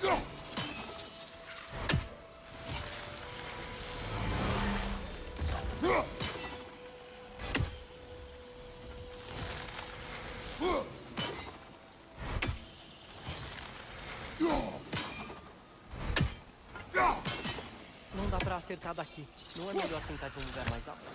Não dá pra acertar daqui. Não é melhor tentar de um lugar mais alto?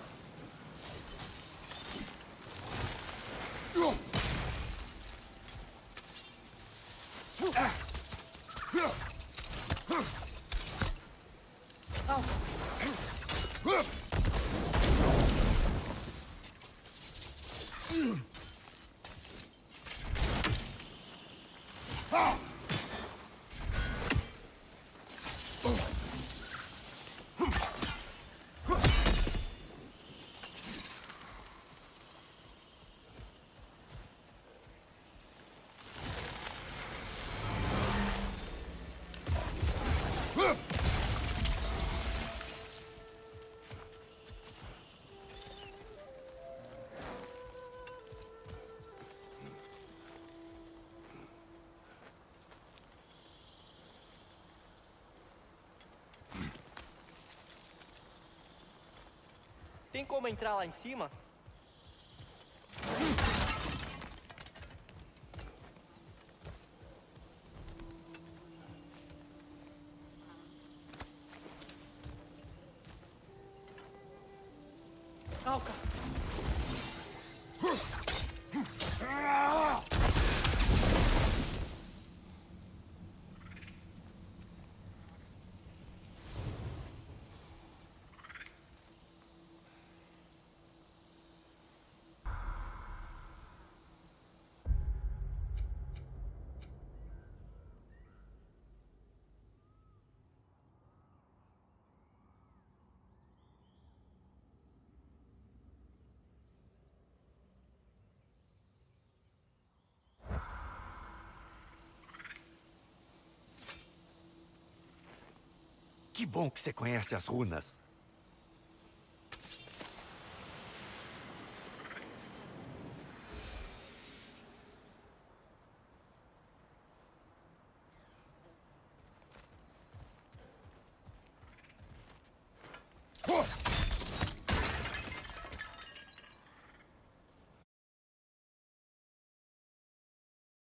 Tem como entrar lá em cima? Alca! Que bom que você conhece as runas.